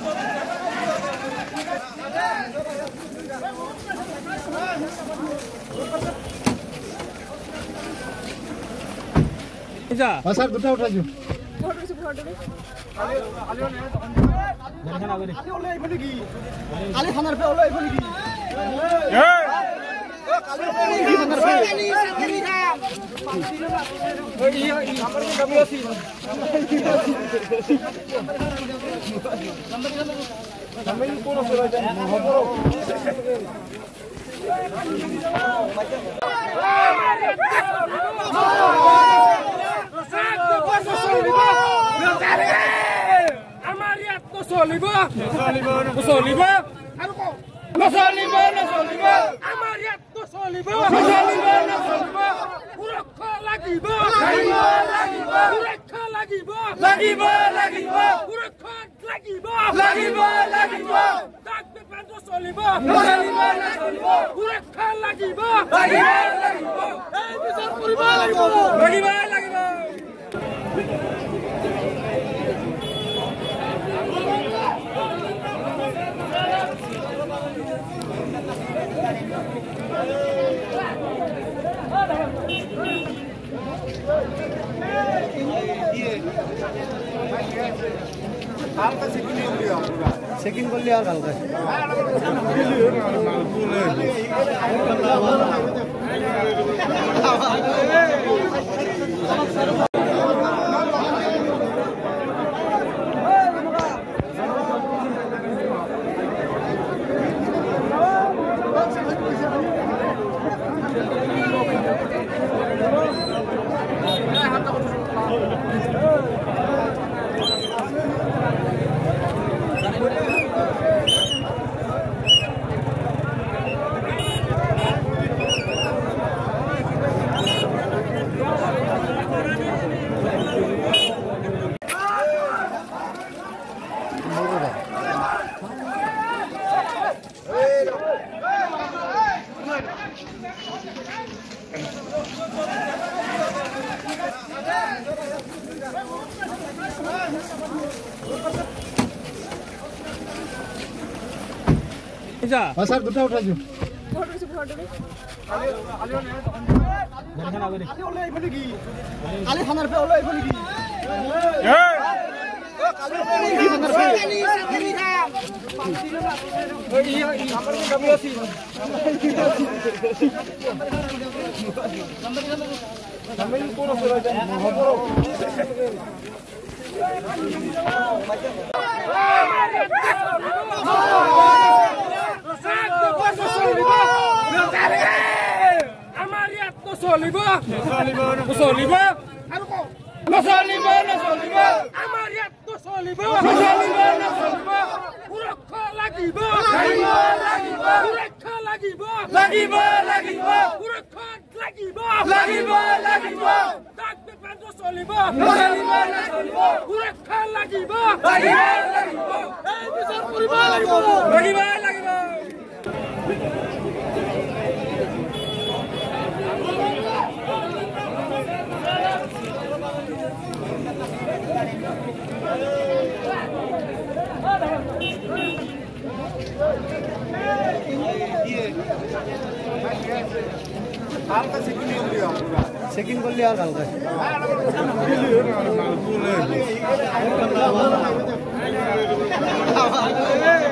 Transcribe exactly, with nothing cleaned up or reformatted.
Sir দুটো উঠাইছো কালি খানার pay হলো এখানে কি Solibo, Solibo, Solibo, Solibo, Solibo, Amariat to Solibo, Solibo, Solibo, Urakha lagibo, lagibo, lagibo, Urakha lagibo, lagibo, lagibo, Urakha lagibo, lagibo, lagibo, Tak bepanto Solibo, Solibo, Solibo, Urakha lagibo, lagibo, lagibo, Eh besar puriba lagibo, lagibo, lagibo. হালকা second করলি আমরা second করলি আর হালকা sir দুটো উঠাইছো কালি খানার pay হলো এখানে কি Amariat to Solibo, Solibo, Solibo, Solibo, Solibo, Amariat to Solibo, Solibo, Solibo, Urakha lagibo, lagibo, lagibo, Urakha lagibo, lagibo, lagibo, Urakha lagibo, lagibo, lagibo, Tak bepanto Solibo, Solibo, Solibo, Urakha lagibo, lagibo, lagibo, Eh besar puriba lagibo, lagibo, lagibo. হালকা second করলি আমরা second করলি আর হালকা